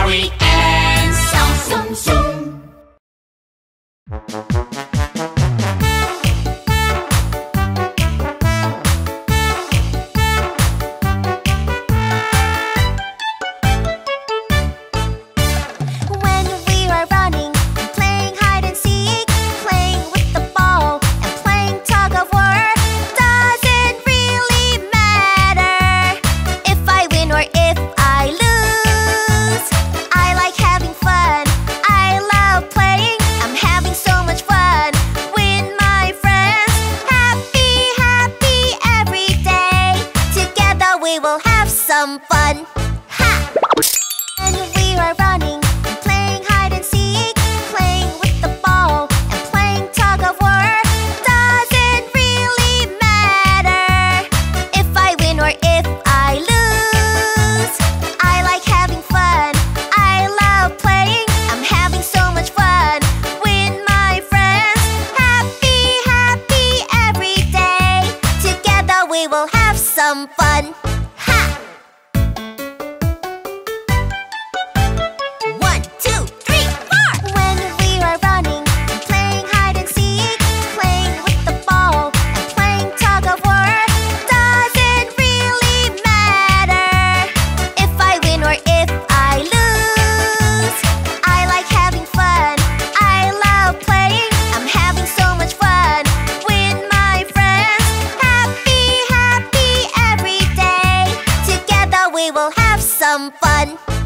Joey and Samsung. When we are running, playing hide and seek, playing with the ball and playing tug of war, doesn't really matter if I win or if I lose. I like having fun, I love playing, I'm having so much fun with my friends. Happy, happy every day, together we will have some fun. Ha! When we are running, playing hide and seek, playing with the ball and playing tug of war, doesn't really matter if I win or if I lose. I like having fun, I love playing, I'm having so much fun with my friends. Happy, happy every day, together we will have some fun. Ha! 1, 2, 3, 4. When we are running, playing hide and seek, playing with the ball and playing tug of war, doesn't really matter if I win or if I lose. I like having fun, I love playing, I'm having so much fun with my friends. Happy, happy every day, together we will have some fun.